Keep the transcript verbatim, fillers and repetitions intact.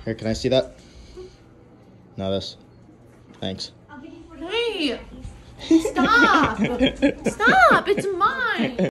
Here, can I see that? Now this. Thanks. Hey! Stop! Stop! It's mine!